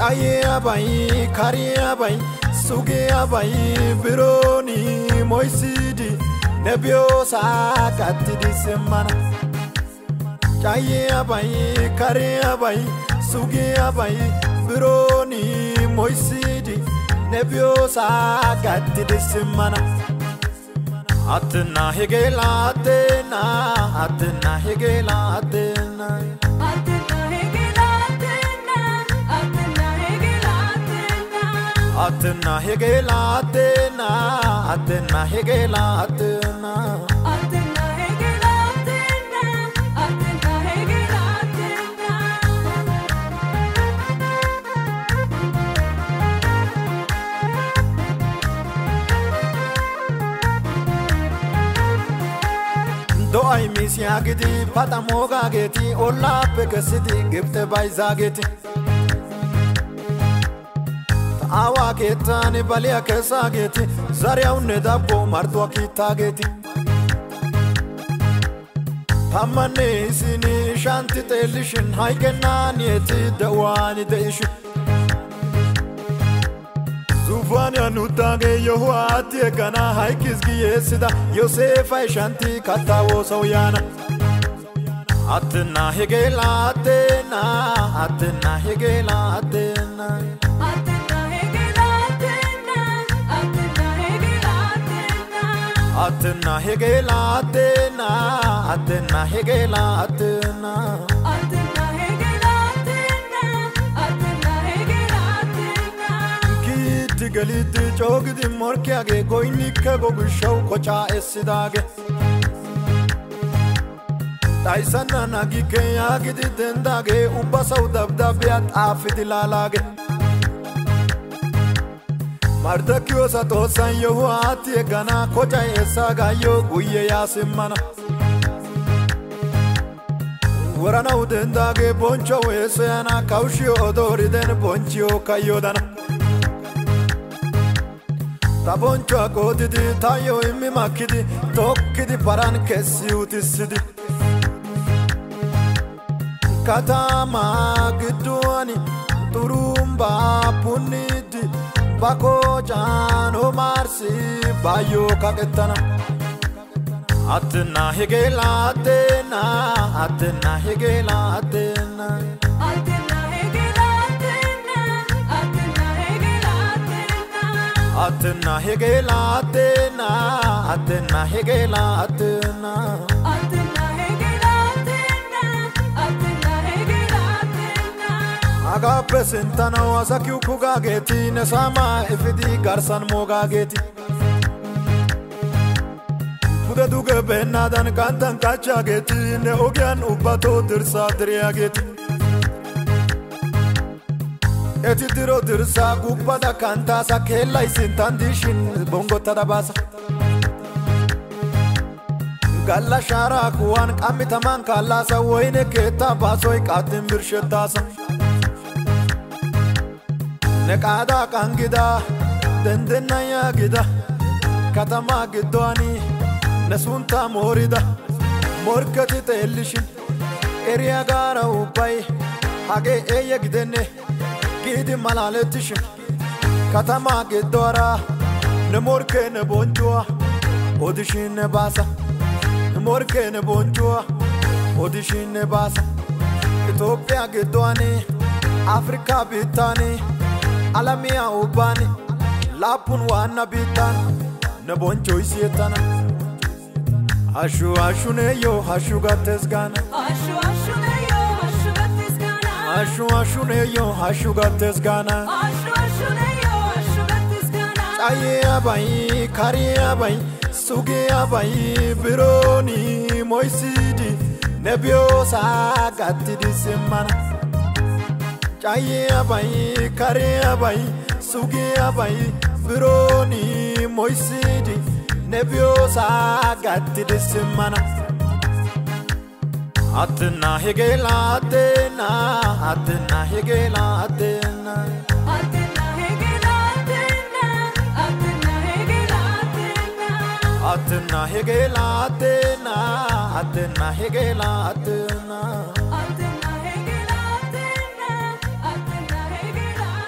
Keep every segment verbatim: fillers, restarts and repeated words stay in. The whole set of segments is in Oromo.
Chaye abai, kari abai, suge abai, bironi moisidi, nebio sakati di semana. Chaye abai, kari abai, suge abai, bironi moisidi, nebio sakati di semana. Atna hegela atna, atna hegela atna. Atna hegela atna, atna hegela atna. Atna hegela atna, atna hegela atna. Do ay misyagiti patamoga geti olla pekasidi gifte baizageti. Awa ketani balia kesageti zaria unne dabbo martwa kitageti. Tamane sini shanti telishin haikenani eti dawani deishin. Zufani anutage yohuati ekana haikizgi yesida Yosefa shanti katawo sawyana. Atna hegela atna, atna hegela atna. Atna hegela atna, atna hegela atna. Atna hegela atna, atna hegela atna. Kiti galiti chogdi morkyage goyni ke gogushaw kocha esidage. Taisana nagi ke yagidi dendage ubasaw dabdabiat afidilaalage. Mardakyo satosan yohuati egana kocha esaga yo guye yasimana. Warana udendage boncho esena kaushio odoriden bonchio kayodana. Ta boncho agodidi tayo imi makidi tokkidi paran kesi utisidi. Katama giduani turumba punidi. Bako jano marsi bayo kaketana. Atna hegela atna, atna hegela atna. Atna hegela atna, atna hegela atna. Atna hegela atna, atna hegela atna. Atna hegela atna, atna hegela atna. Agape sentana wasakyu kugageti nesama ifidi garsan mogageti. Pude duge benadan kantan kachageti ne ogyan ubato dirsa driageti. Eti diro dirsa gupada kanta sakela isintandishin bongo tadabasa. Galla shara kuwan kamitaman kalasa woine keta basoy katim birshetasa. Nekada kangida dendena ya gida katama gidwani nesunta morida morkati telishin eriya gara ubai hage eye gidene gidi malaletishin katama gidwara ne morke ne bonjua odishin ne basa ne morke ne bonjua odishin ne basa Ethiopia gidwani Afrika bitani Alamia ubani lapun wana bitan ne boncho isietana. Ashu ashu ne yo ashu gatesgana. Ashu ashu ne yo ashu gatesgana. Ashu ashu ne yo ashu gatesgana. Ashu ashu ne yo ashu gatesgana. Chaye abai kari abai suge abai bironi moisidi nebio sakati di semana. Chaye abai kari abai suge abai bironi moisidi nebio sagati di semana. Atna hegela atna, atna hegela atna. Atna hegela atna, atna hegela atna. Atna hegela atna, atna hegela atna. Atna hegela atna, atna hegela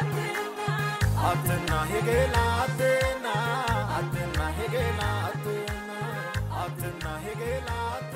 ሄጌላ አትና አትና ሄጌላ